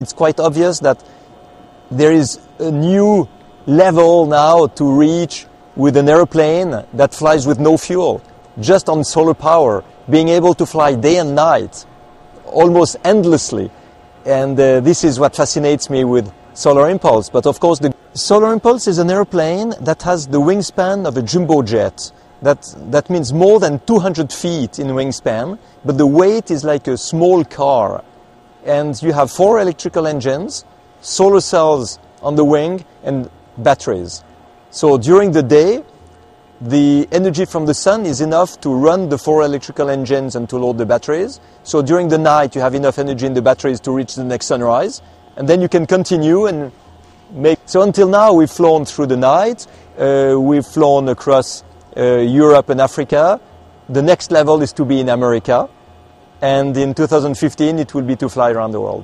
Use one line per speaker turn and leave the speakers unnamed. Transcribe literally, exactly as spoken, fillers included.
It's quite obvious that there is a new level now to reach with an airplane that flies with no fuel, just on solar power, being able to fly day and night, almost endlessly. And uh, this is what fascinates me with Solar Impulse. But of course, the Solar Impulse is an airplane that has the wingspan of a jumbo jet. That, that means more than two hundred feet in wingspan, but the weight is like a small car. And you have four electrical engines, solar cells on the wing, and batteries. So during the day, the energy from the sun is enough to run the four electrical engines and to load the batteries. So during the night, you have enough energy in the batteries to reach the next sunrise. And then you can continue and make... So until now, we've flown through the night. Uh, we've flown across uh, Europe and Africa. The next level is to be in America. And in two thousand fifteen, it will be to fly around the world.